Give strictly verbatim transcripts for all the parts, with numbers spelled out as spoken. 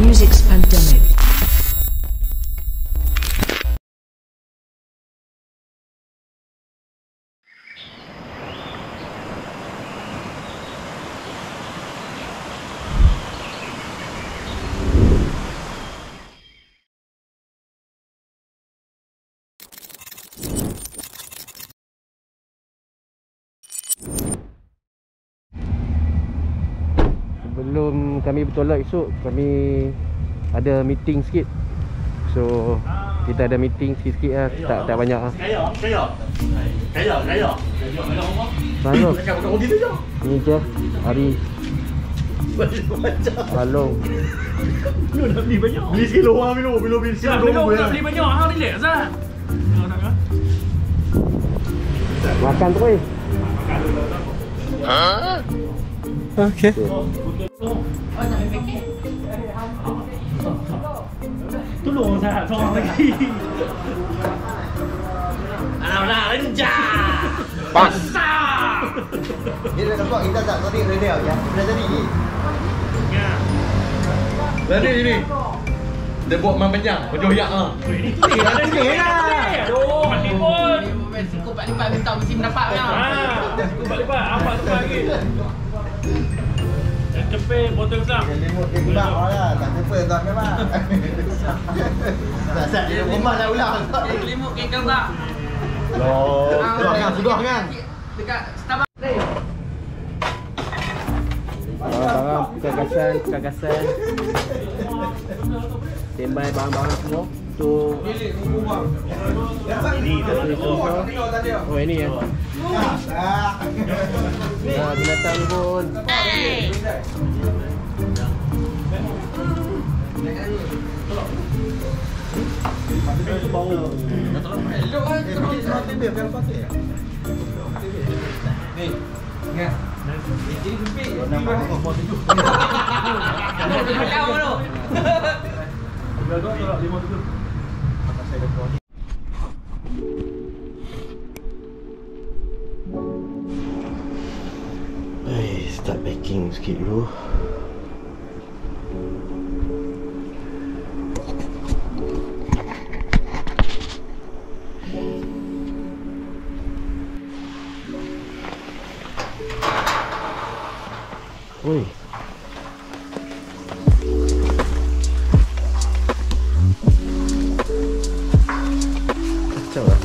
music's pandemic. Sebelum kami bertolak esok, kami ada meeting sikit. So kita ada meeting sikit-sikit lah, tak tak banyak lah. Kaya, kaya. Kaya, kaya. Halo. Cakap bukan begitu je. Ni je hari halo. Lu nak beli banyak. Beli sekilo orang minum, minum beli sekilo. Minum nak beli banyak, hang relax Azhar. Tengok tak? Makan terus. Ha? Okey. Tolong saya seorang lagi. Alah, renjah. Pas. Dia dah nampak kita tak tadi ready aja. Dah tadi. Ya. Tadi sini. Dia buat main panjang, berjoyak ah. Ini tu dia ada sikit lah. Aduh, hati pun. Sikut empat lipat minta mesti mendapat kan. Ha, empat lipat, apa tu lagi? Cepet botol besar. Limut dia gelap lah. Tak apa tak memang. Tak sat dia rumah dah ulang. Kek limut kek kelbak. Loh, sudah kan, sudah kan. Dekat Starbucks. Barang-barang kegagasan, kegagasan. Standby barang-barang semua untuk Ini oh ini ya. Nah, binatang pun. Hey, start packing sikit dulu. Oi. Kacau lah.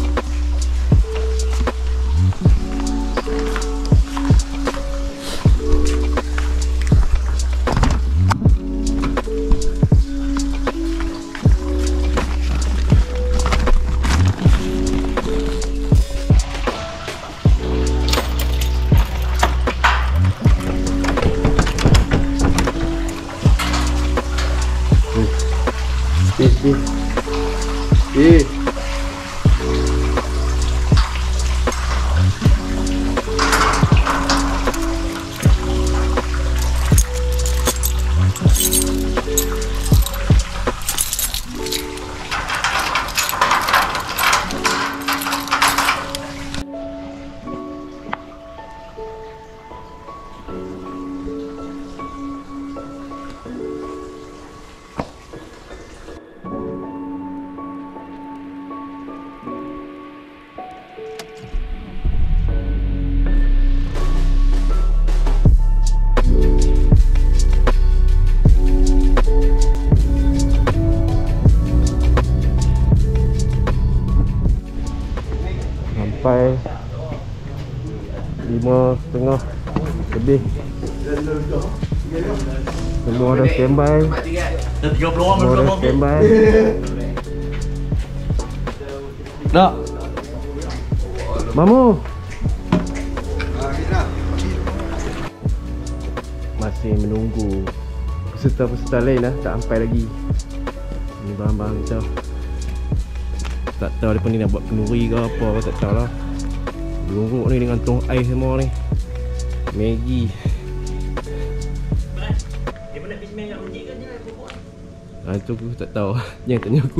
Eh, eh. Eh. Sampai lima setengah lebih. Semua dah standby. Dah tiga puluh orang Semua dah belum standby. Nak. Mamu. Masih menunggu peserta-peserta lain lah, tak sampai lagi. Ni barang-barang kita. Tak tahu mereka ni nak buat kenduri ke apa, apa tak tahu lah. Buruk ni dengan tuang air semua ni. Maggi. Dia pernah pergi main kat masjid kan dia nak buat. Ah, tu aku tak tahu. Jangan tanya aku.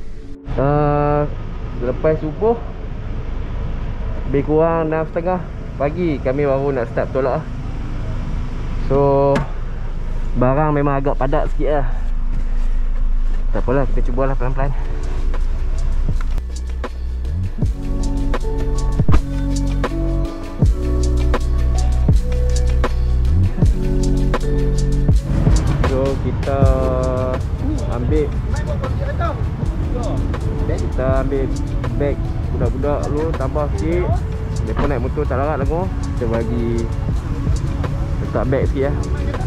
Uh, selepas subuh lebih kurang enam setengah pagi kami baru nak start tolak lah. So barang memang agak padat sikit lah. Tak apalah, kita cubalah pelan-pelan. So kita ambil Kita ambil beg budak-budak dulu, tambah sikit. Mereka naik motor tak larat lagu. Kita bagi letak beg sikit lah.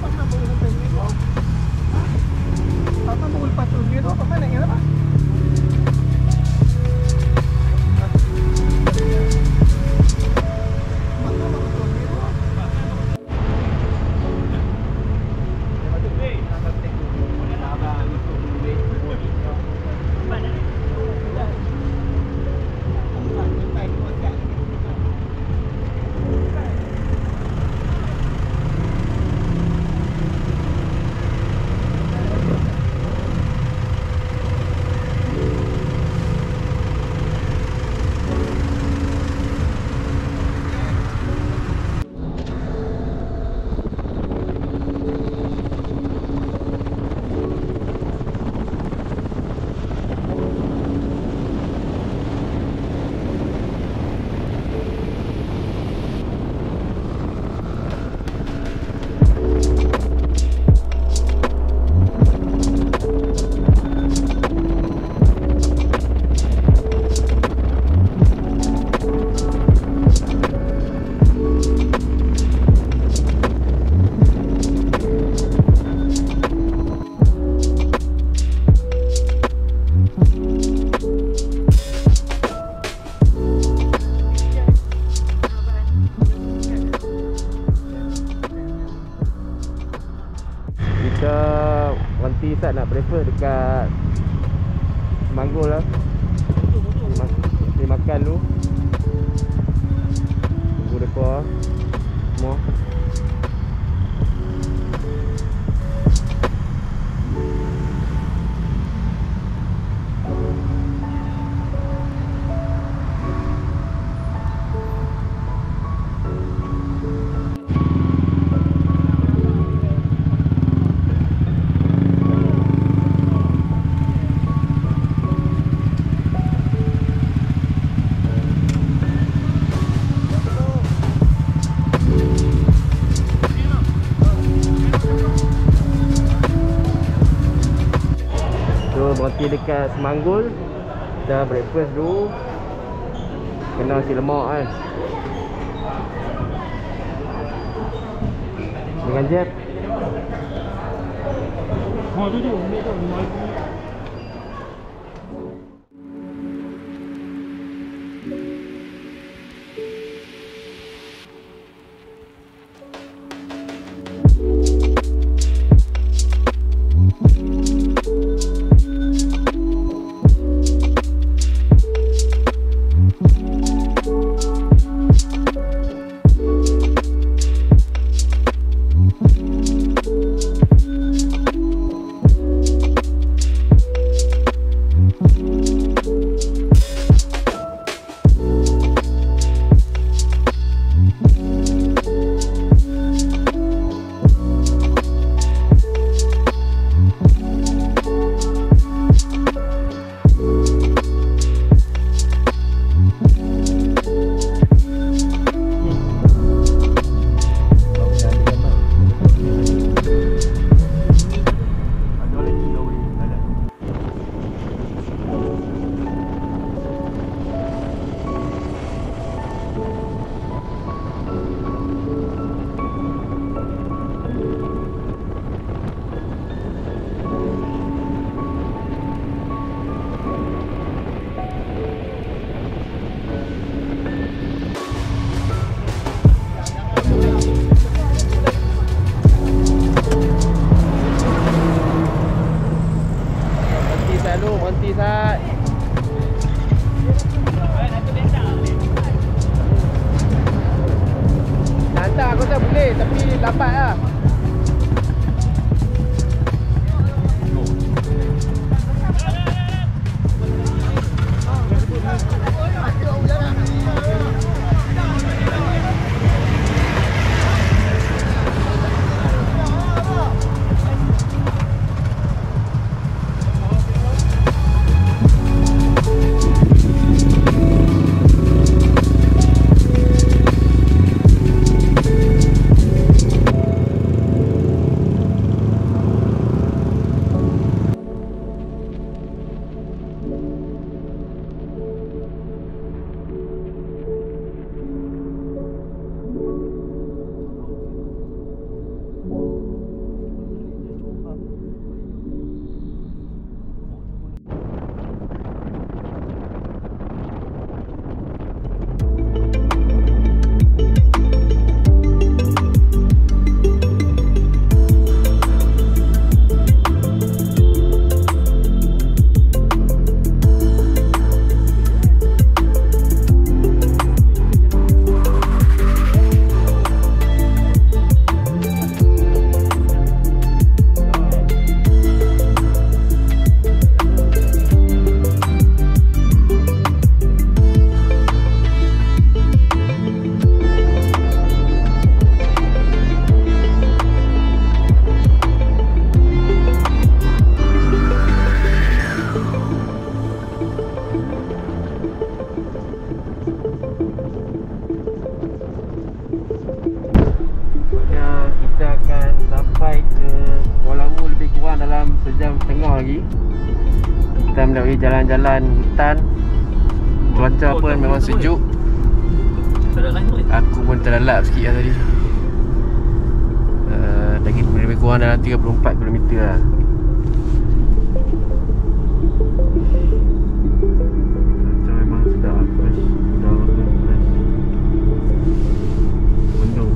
Nanti Sat nak breakfast dekat Semanggul lah. Dia makan dulu. Tunggu mereka semua. Berhenti dekat Semanggul. Kita breakfast dulu. Kena nasi lemak kan dengan Jeb. Oh tu tu, ambil tu. Berhenti Sat. Nak hantar aku tak boleh, tapi lambat lah. sejam setengah lagi kita melalui jalan-jalan hutan. Cuaca pun memang sejuk. Aku pun terlalap sikit lah tadi. uh, Lagi lebih kurang dalam tiga puluh empat kilometer lah. Cuaca memang sedap, fresh. Dah makan fresh. Mendung.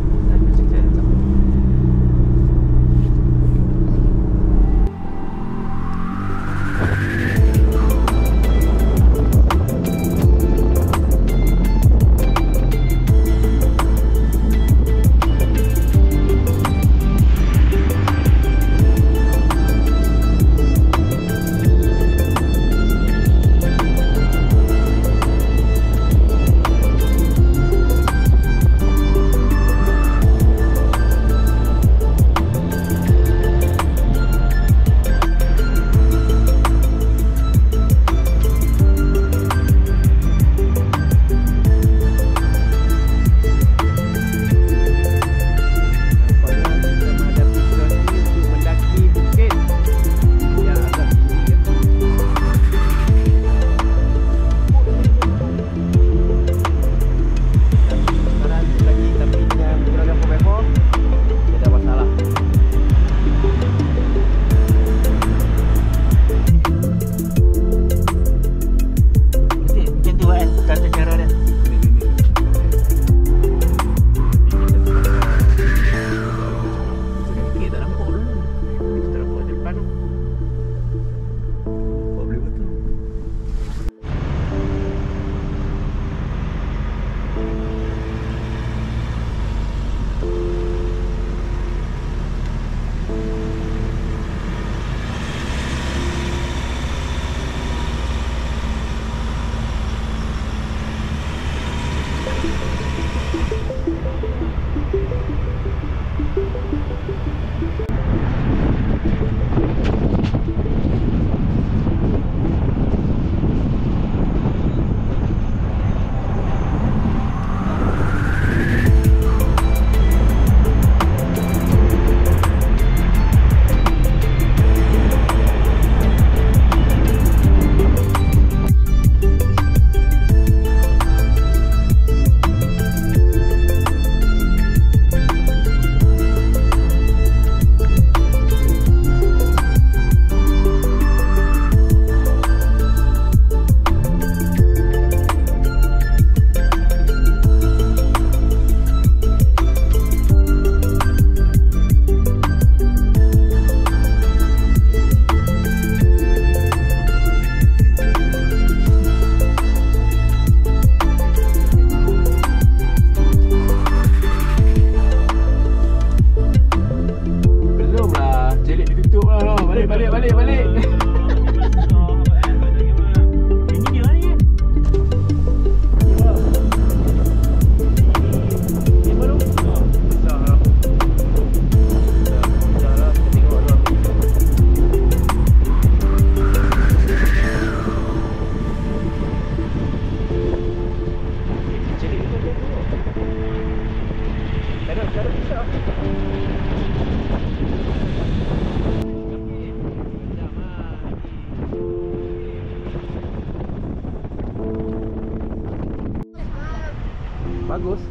Bagus.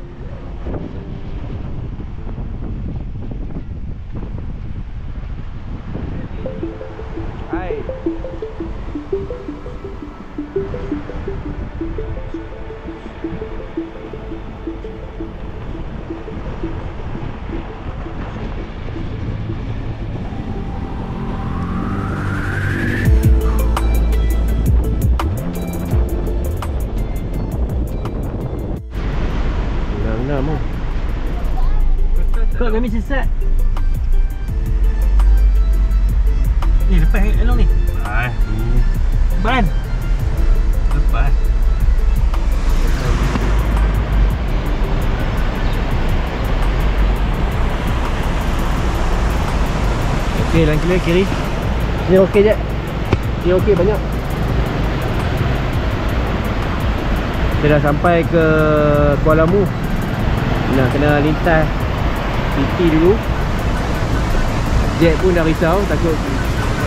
Hai. Nama kau kami sesat. Ni lepas elong ni. Ah, ban. Lepas. Okey, lang kiri kiri. Ni okey je. Ni okey banyak. Kita dah sampai ke Kuala Lumpur. Nah, kena lintas P T dulu. Jet pun dah risau, takut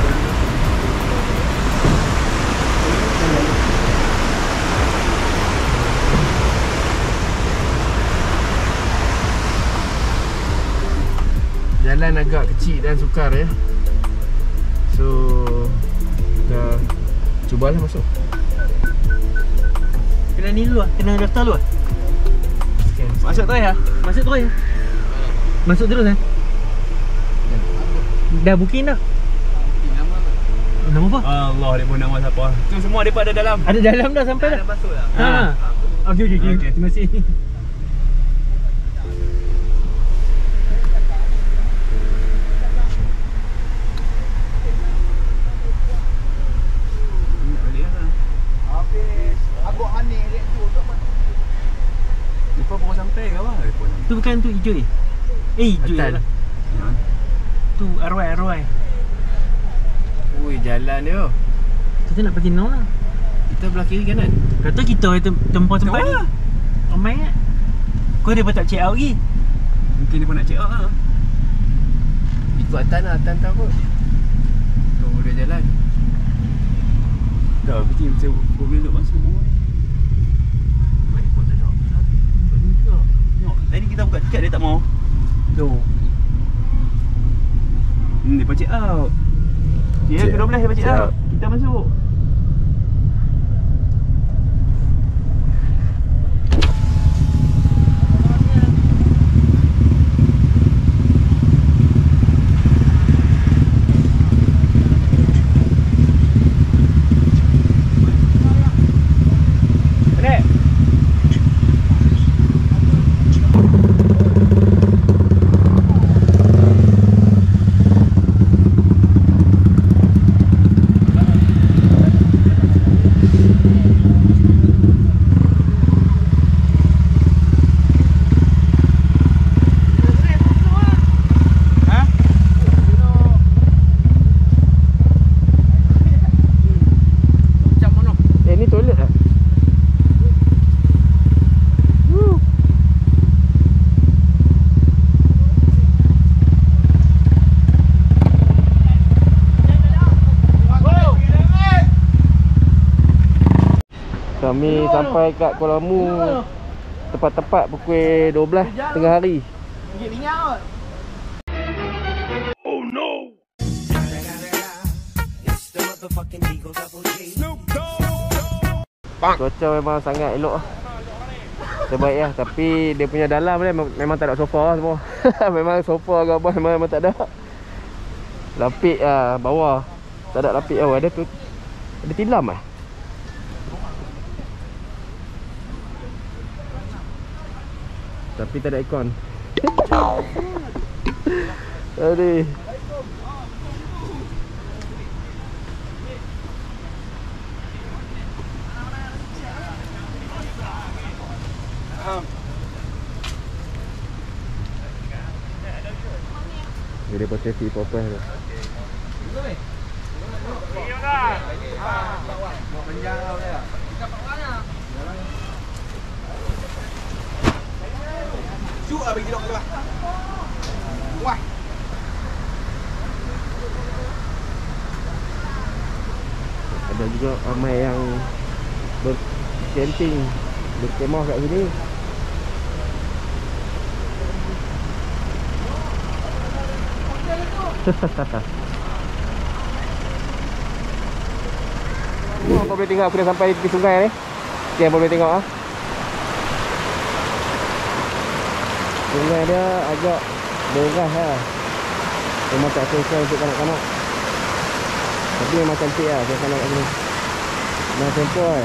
Jalan agak kecil dan sukar ya. So kita cubalah masuk. Kena ni dulu lah. Kena daftar dulu lah. Masuk terus ya? Masuk terus ya? Masuk terus kan? Dah booking dah? Nama apa? Allah, dia pun nama siapa? Tu semua dia ada dalam. Ada dalam dah sampai dah? Dah masuk dah. Ha. Okey okey okey. Terima kasih. Habis abuk Hanif dia tu tak apa. Lepas baru sampai ke apa? Tu bukan tu hijau ni? Eh hijau Atal. lah. Tu arwai arwai. Ui, jalan dia. Kita nak pergi no lah. Kita belah kiri kanan. Kata kita tem tempat-tempat ni. Ramai kan? Kau dia pun tak check out lagi. Mungkin dia pun nak check out lah. Ikut Atan lah, Atan tahu kot. Tu dia jalan. Dah, berarti macam mobil duduk masuk. Tengok, tadi kita buka tiket dia tak mau. Tu. Hmm, dia pun check out. Ya, Check- kedua belah dia pun check check out. out. Kita masuk. Eh, ni toilet lah. Woo. Kami sampai kat Kuala Lumpur tepat-tepat pukul dua belas tengah hari. Cuaca memang sangat elok lah. Terbaik lah. Tapi dia punya dalam dia memang, memang tak ada sofa lah semua. Memang sofa ke apa memang, memang tak ada. Lapik lah bawah. Tak ada lapik. Oh, ada tu. Ada tilam lah. Tapi tak ada aircon. Aduh. Dia dapat safety apa-apa tu. Cuk lah bagi dok tu lah. Wah. Ada juga ramai yang bercamping, berkemah kat sini. Oh, kau boleh tengok aku dah sampai di sungai ni. Okay, boleh tengok ah. Sungai dia agak deras lah. Memang tak selesai untuk kanak-kanak. Tapi memang cantik lah kanak-kanak kat sini. Memang tempoh lah.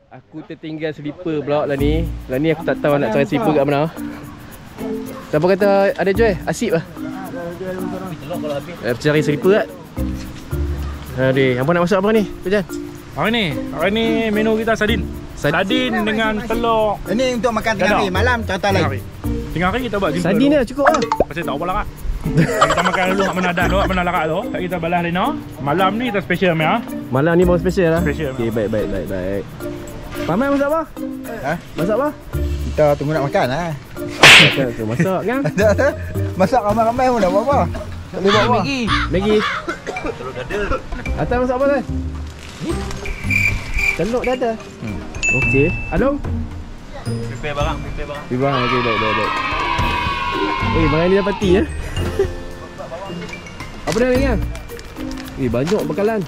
Aku tertinggal slipper pula lah ni. Lah ni aku tak tahu nak cari slipper kat mana. Siapa kata ada jual? Asyik lah. Eh, cari slipper kat. Aduh, hampa nak masak apa ni? Tuan. Hari ni, hari ni menu kita sardin. Sardin dengan telur. Ini untuk makan tengah hari, malam contoh Tengah lain. hari. Tengah hari kita buat simple. Sardin lah cukup lah. Pasal tak apa larat. Kita makan dulu kat mana dah, kat mana larat tu. Kat kita balas Lina. Malam ni kita special meh ah. Malam ni baru special lah. Special. Okey, baik baik baik baik. Paman masak apa? Ha? Masak apa? Kita tunggu nak makan lah. Masak tu masak kan? Tak tak. Masak ramai-ramai pun dah buat apa? Tak boleh buat apa? Maggi. Maggi. Telur dadar. Atas masak apa tu? Telur dadar. Hmm. Okey. Along. Prepare barang, prepare barang. Prepare barang. Okey, baik baik baik. Eh, barang ni dapati ya. Apa dah ni kan? Eh, banyak bekalan.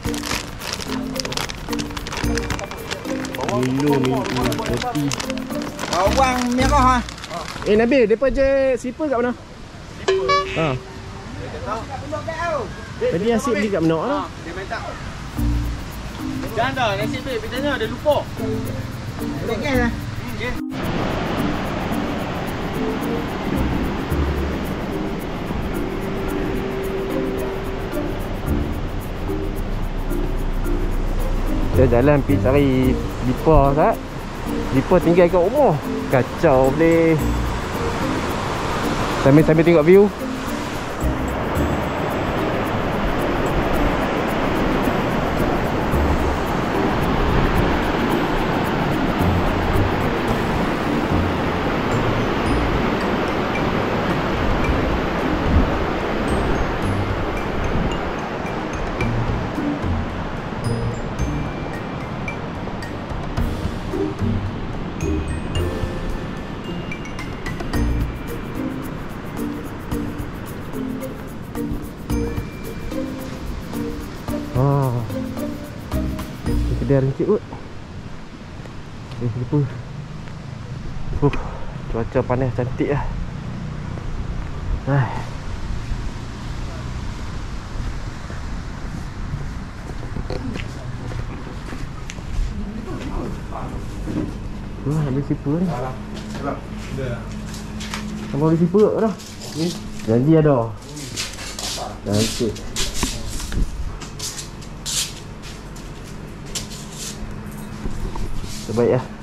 Milo ni, roti. Bawang merah ha. Eh, Nabil, depa je slipper kat mana? Ha. Tadi asyik beli kat mana ah? Dia main tak. Jangan dah, nasi tu bedanya ada lupa. Okey lah. Okey. Kita jalan pergi cari slipper sat. Slipper tinggal kat rumah. Kacau boleh. Sambil-sambil tengok view. Oh, ini kedai rencik kot. Eh, lupa. Uh, cuaca panas cantik lah. Hai. Wah, ambil sipur ni. Sampai ambil sipur tak dah? Janji ada. Cantik. Terbaik lah.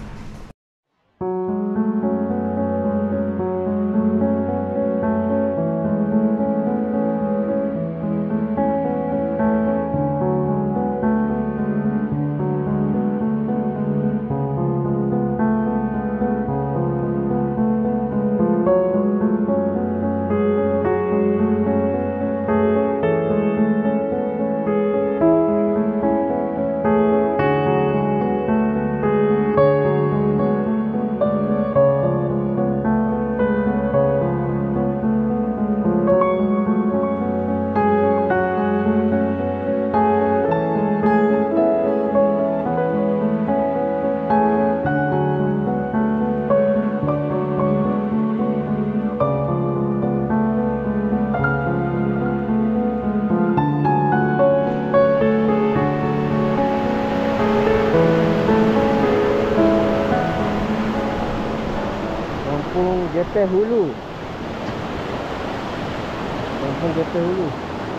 Kampung Getah Hulu. Kampung Getah Hulu.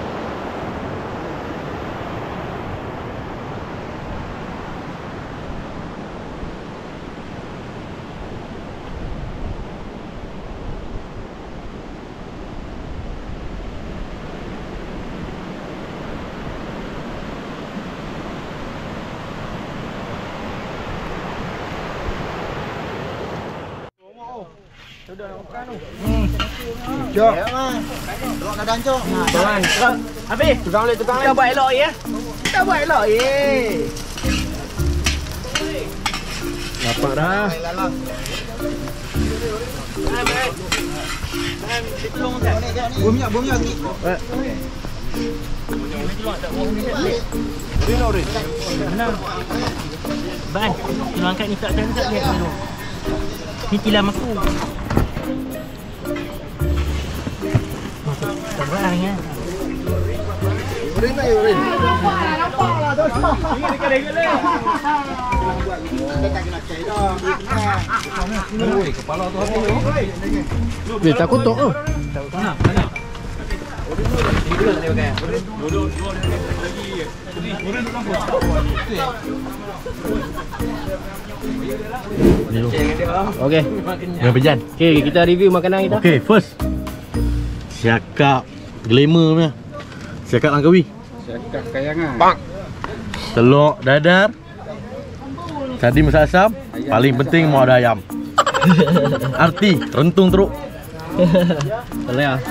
Cok. Tolong dah dancok. Tuan, tukang. Habis. Tukang boleh tukang. Kita buat elok ya. Kita buat elok ye. Dapat dah. Bum minyak, bum minyak. Menang. Bang, tolong angkat ni tak cantik lihat dulu. Ni tilam aku. Tak berang ya. Urin na, urin. Dia takut tu. Oh. Okey. Yang berjan. Okey, kita review makanan kita. Okay, first siakap glamour punya. Siakap Langkawi. Siakap kayangan. Telur dadar. Sardin masak asam. Paling penting mau ada ayam. Arti rentung teruk. Boleh ah.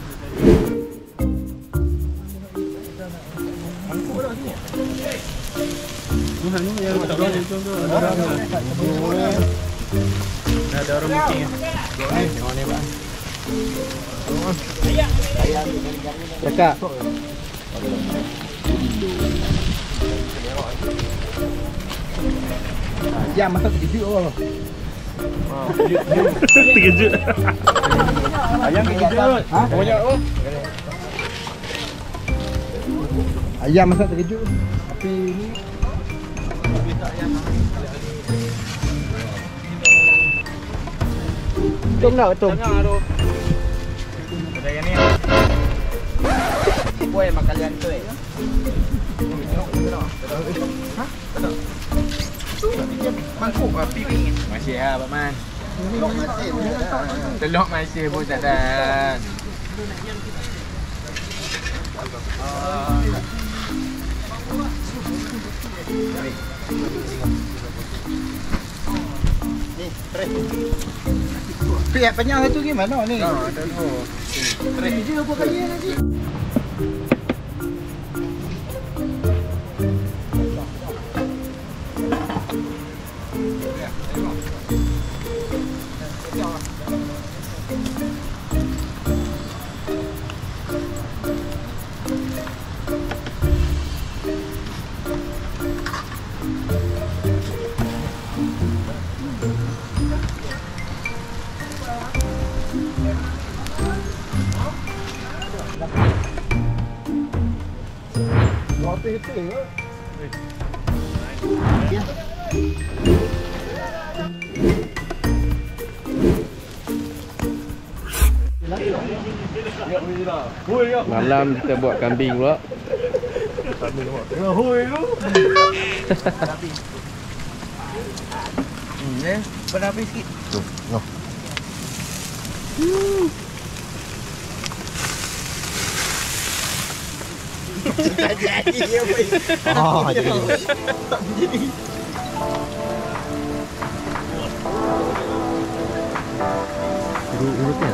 Ada orang booking ya. Cakap. Ayam masak terkejut oh. Terkejut. Ayam terkejut. Ha? Banyak oh. Ayam masak terkejut. Tapi ni Tung nak tung. Ada yang ni. Boy makan kalian tu eh. Mangkuk api ni. Masih ah, Pak Man. Telok masih pun tak ada. Telok masih pun tak ada. Ni, trek. Pihak penyang itu gimana ni? Oh, ada tu. Trek je apa kaya lagi? Malam kita buat kambing pula. Hmm, eh, berapi sikit. Tu, noh. Tak jadi apa ini? Oh, jadi. Urut-urutnya.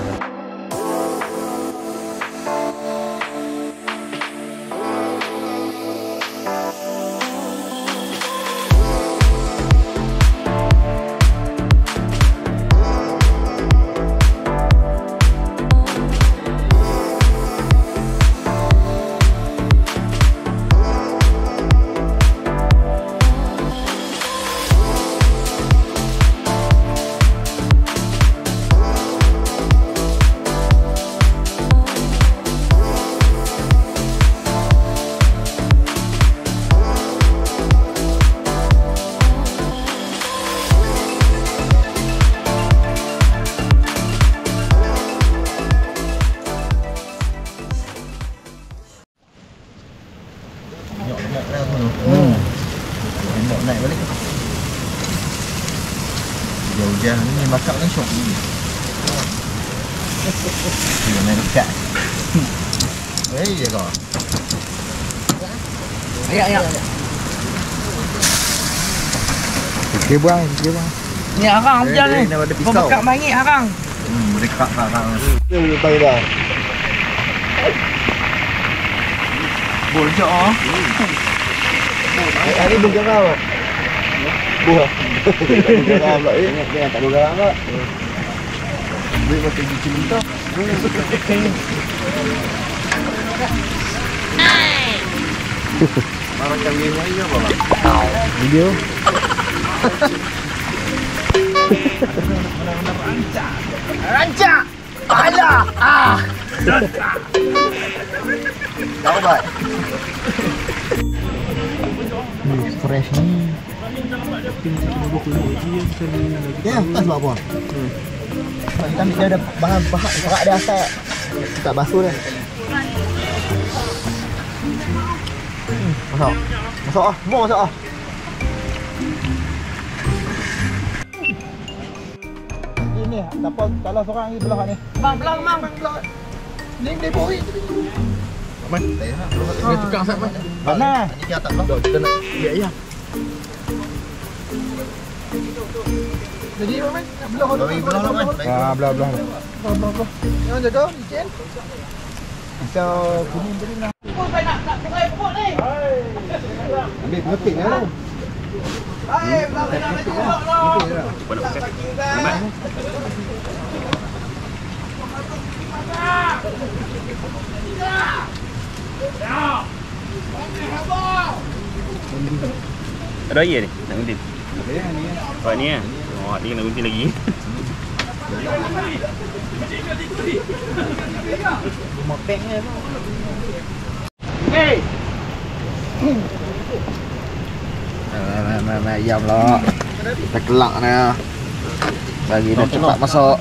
Naik balik. Jauh-jauh ni masak ni syok ni. Dia naik dekat. Eh, je kau. Ayak, ayak. Okey buang, okey buang. Ni arang hujan ni. Dia ada pisau. Pembekat bangit arang. Hmm, dekat arang. Dia boleh tahu dah. Bojok ah. Eh, hari bergerak tak? Buah. Bergerak pula eh. Dia tak bergerak tak? Duit macam biji mentah. Marah canggih ni apa bang? Video. Rancak. Kepala. Ah. Dapat. Ni fresh ni. Ya, tak sebab apa. Hmm. Kita ambil dia ada bahan bahan bahan dia asal. Tak basuh dia. Hmm, masak. Masak ah, semua masak ah. Ini dapat kalau seorang ni belah ni. Bang, belah bang. Belah. Ni dia boi. Aman. Dia tukang sat bang. Mana? Ni dia tak belah. Kita nak dia ayam. Jadi apa? Belah belah belah belah. Ah, belah belah. Belah belah. Yang jaga licin. Bisa kuning tadi lah. Oh, saya nak nak perai pokok ni. Ambil pengetik lah. Hai, belah belah nak pokok lah. Ada air ni? Nak gunting? Oh ni eh? Oh ni nak gunting lagi. Rumah pek ni. Hey. Nah, nah, nah, ayam lah. Dah kelak ni. Bagi dia cepat masuk.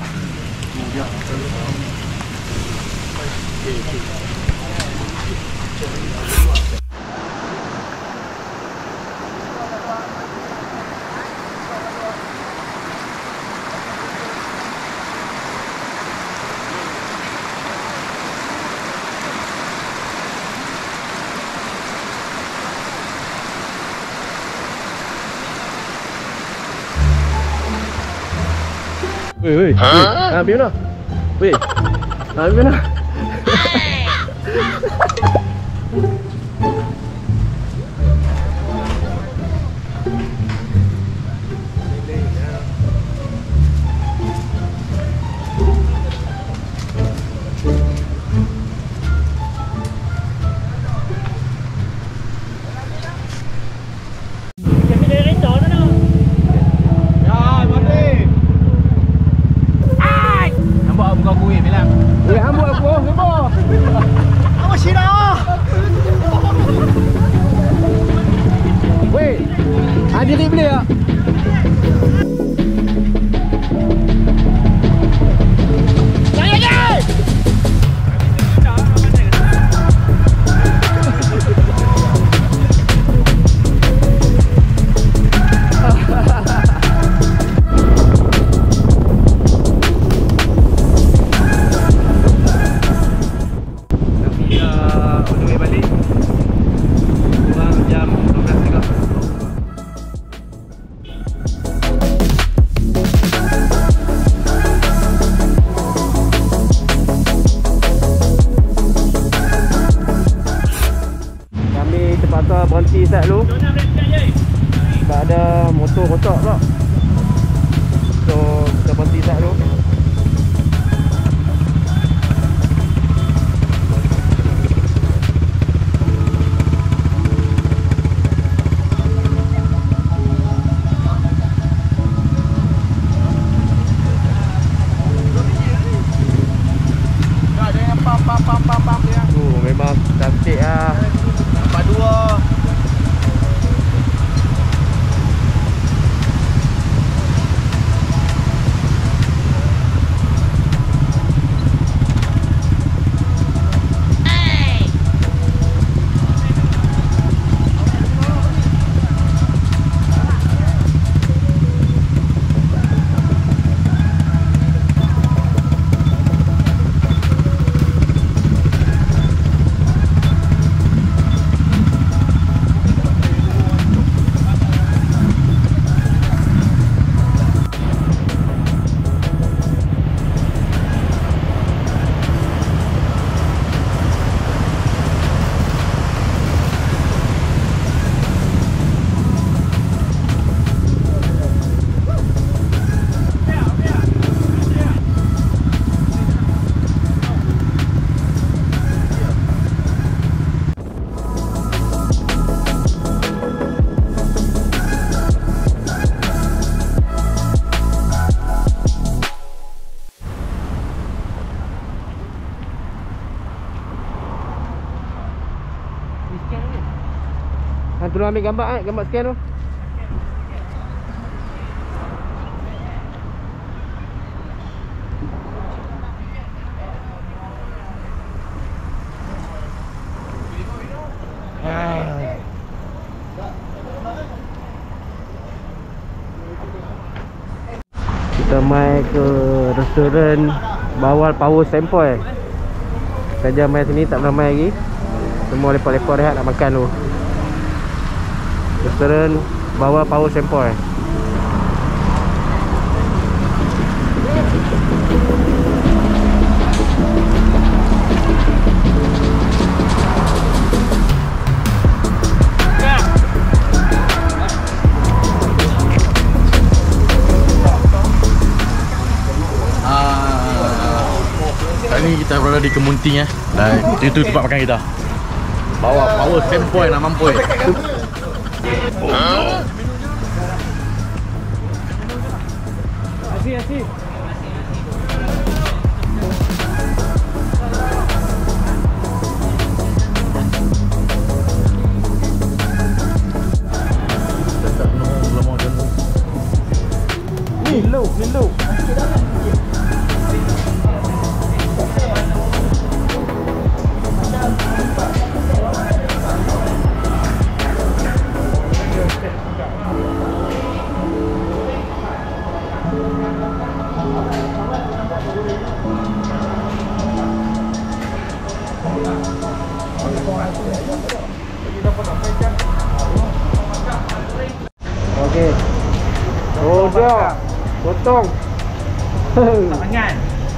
Weh weh. Ha, pergi mana? Weh. Ha, pergi mana? Weh, hambuk aku. Hambuk. Apa sih dah? Weh. Ha, diri beli tak? Terpaksa berhenti start dulu sebab ada motor rosak pula. So kita berhenti start dulu. Dah ada yang pam pam pam pam pam dia. Oh, memang cantik ah. Nampak dua. Han tolong ambil gambar eh, gambar scan tu. Kita mai ke restoran Bawal Power Sempoi. Saja mai sini tak pernah mai lagi. Semua lepak-lepak rehat nak makan tu. Restoran Bawal Power Sempoi. Ni kita berada di Kemunting eh. Dan itu tempat makan kita. Bawa Power Sempoi nak mampoi. Asyik asyik. Nilu, nilu. Okey. Oh dia. Potong. Tangan.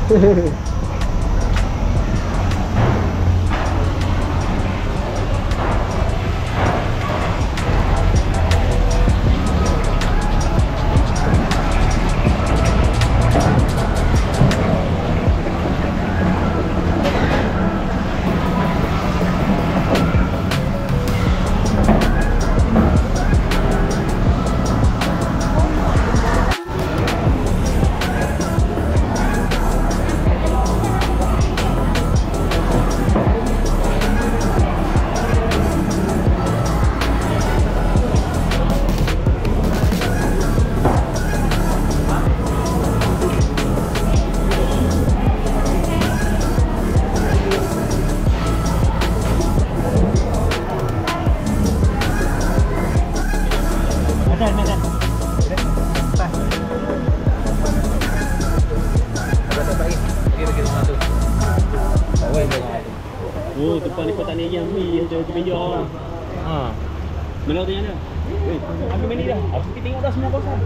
Oh, tempat ni kau tak naik yang ni macam meja lah. Ha. Mana kau tanya dia? Eh, aku main ni dah. Aku pergi tengok dah semua kawasan.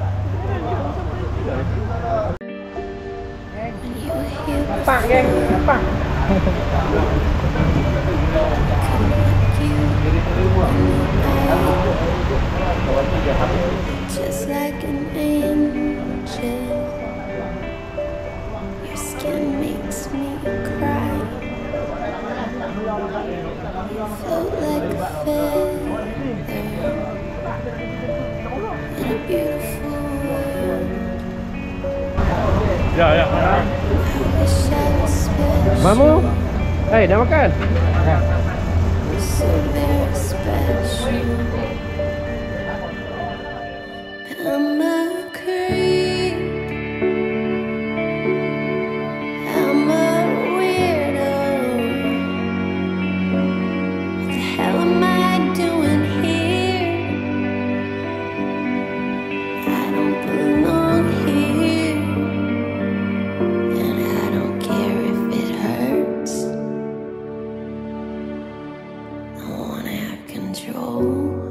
Pak geng, pak. Just like an angel, your skin makes me cry. You float like a feather in a beautiful world. Ya, ya. I wish I was special, Mamu? Eh, dah makan? so very special. But I'm a creep, I'm a weirdo. What the hell am I doing here? I don't belong here, and I don't care if it hurts. I wanna have control.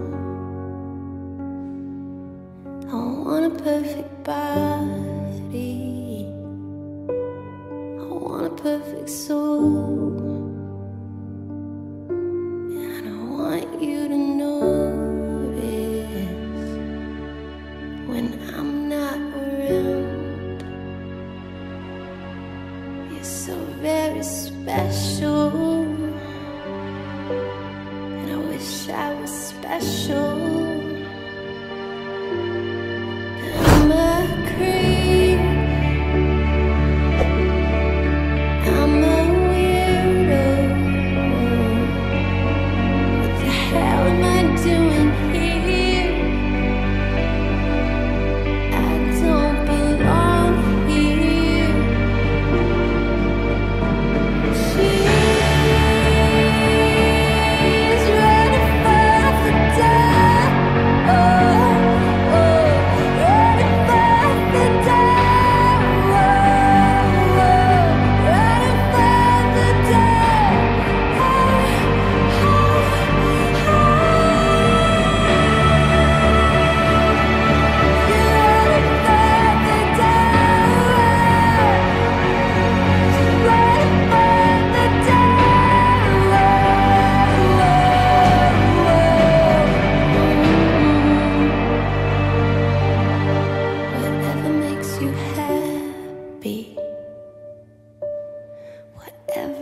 I want a perfect body, I want a perfect soul, and I want you to notice when I'm not around. You're so very special, and I wish I was special. I'm a creep, I'm a weirdo. What the hell am I doing Every